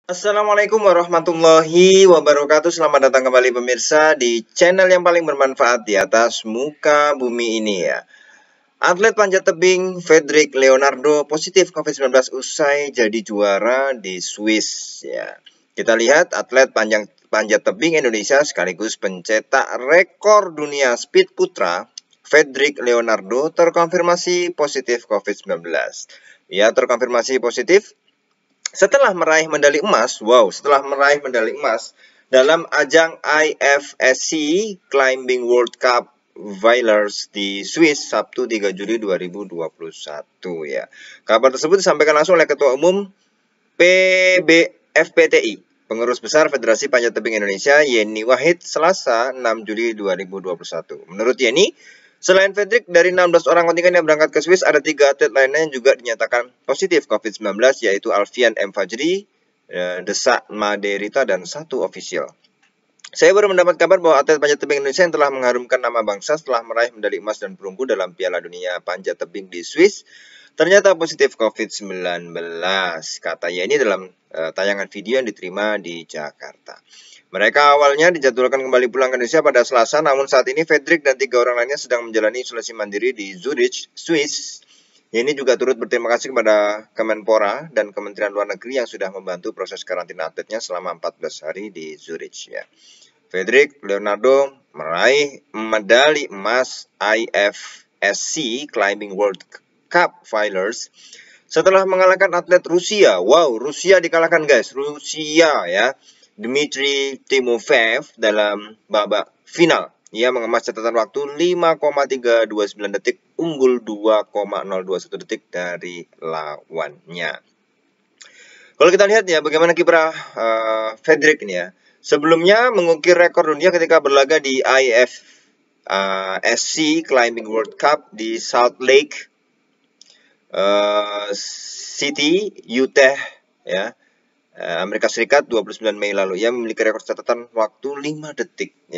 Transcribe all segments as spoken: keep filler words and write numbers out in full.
Assalamualaikum warahmatullahi wabarakatuh. Selamat datang kembali pemirsa di channel yang paling bermanfaat di atas muka bumi ini ya. Atlet panjat tebing Fedrik Leonardo positif covid sembilan belas usai jadi juara di Swiss ya. Kita lihat atlet panjang panjat tebing Indonesia sekaligus pencetak rekor dunia speed putra Fedrik Leonardo terkonfirmasi positif covid sembilan belas. Ia terkonfirmasi positif setelah meraih medali emas, wow, setelah meraih medali emas dalam ajang I F S C Climbing World Cup Villers di Swiss Sabtu tiga Juli dua ribu dua puluh satu ya. Kabar tersebut disampaikan langsung oleh Ketua Umum P B F P T I, Pengurus Besar Federasi Panjat Tebing Indonesia Yeni Wahid Selasa enam Juli dua ribu dua puluh satu. Menurut Yeni, selain Fedrik, dari enam belas orang kontingen yang berangkat ke Swiss, ada tiga atlet lainnya yang juga dinyatakan positif covid sembilan belas, yaitu Alfian M. Fajri, Desak Maderita, dan satu ofisial. Saya baru mendapat kabar bahwa atlet panjat tebing Indonesia yang telah mengharumkan nama bangsa setelah meraih medali emas dan perunggu dalam Piala Dunia Panjat Tebing di Swiss ternyata positif covid sembilan belas, kata Yeni dalam uh, tayangan video yang diterima di Jakarta. Mereka awalnya dijadwalkan kembali pulang ke Indonesia pada Selasa, namun saat ini Fedrik dan tiga orang lainnya sedang menjalani isolasi mandiri di Zurich, Swiss. Ini juga turut berterima kasih kepada Kemenpora dan Kementerian Luar Negeri yang sudah membantu proses karantina atletnya selama empat belas hari di Zurich. Ya. Fedrik Leonardo meraih medali emas I F S C Climbing World Cup Villers setelah mengalahkan atlet Rusia. Wow, Rusia dikalahkan guys, Rusia ya. Dmitry Timofeyev dalam babak final. Ia mengemas catatan waktu lima koma tiga dua sembilan detik, unggul dua koma nol dua satu detik dari lawannya. Kalau kita lihat ya bagaimana kiprah uh, Fedrik ini ya. Sebelumnya mengukir rekor dunia ketika berlaga di I F S C Climbing World Cup di Salt Lake uh, City, Utah ya. Amerika Serikat dua puluh sembilan Mei lalu. Ia memiliki rekor catatan waktu lima detik ya.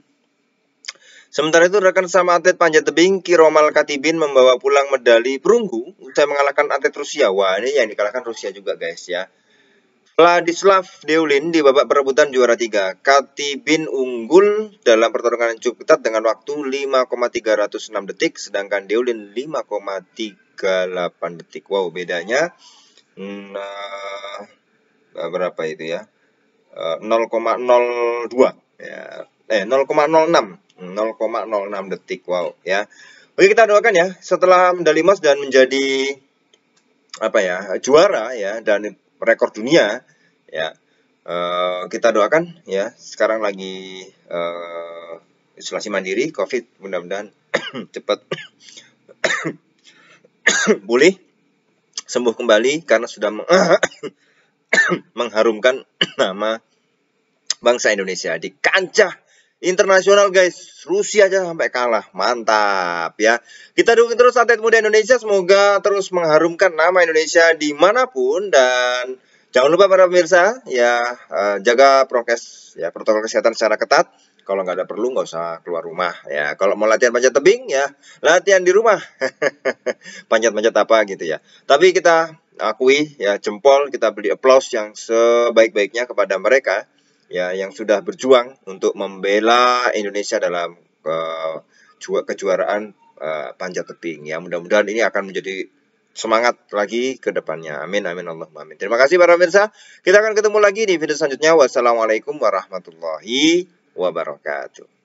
Sementara itu rekan sama atlet panjat tebing Kiromal Katibin membawa pulang medali perunggu usai mengalahkan atlet Rusia. Wah, ini yang dikalahkan Rusia juga guys ya. Vladislav Deulin di babak perebutan juara tiga. Katibin unggul dalam pertarungan yang cukup ketat dengan waktu lima koma tiga nol enam detik, sedangkan Deulin lima koma tiga delapan detik. Wow, bedanya nah, berapa itu ya, nol koma nol dua ya, eh nol koma nol enam nol koma nol enam detik. Wow ya. Oke, kita doakan ya setelah medali emas dan menjadi apa ya juara ya dan rekor dunia ya, uh, kita doakan ya, sekarang lagi uh, isolasi mandiri COVID, mudah-mudahan cepat pulih, sembuh kembali karena sudah mengharumkan nama bangsa Indonesia di kancah internasional guys. Rusia aja sampai kalah, mantap ya. Kita dukung terus atlet muda Indonesia, semoga terus mengharumkan nama Indonesia dimanapun. Dan jangan lupa para pemirsa ya, jaga prokes ya, protokol kesehatan secara ketat. Kalau nggak ada perlu nggak usah keluar rumah ya. Kalau mau latihan panjat tebing ya latihan di rumah. Panjat-panjat apa gitu ya. Tapi kita akui ya, jempol, kita beri applause yang sebaik-baiknya kepada mereka ya yang sudah berjuang untuk membela Indonesia dalam uh, kejuaraan uh, panjat tebing ya. Mudah-mudahan ini akan menjadi semangat lagi ke depannya. Amin amin Allahumma amin. Terima kasih para pemirsa. Kita akan ketemu lagi di video selanjutnya. Wassalamualaikum warahmatullahi wabarakatuh.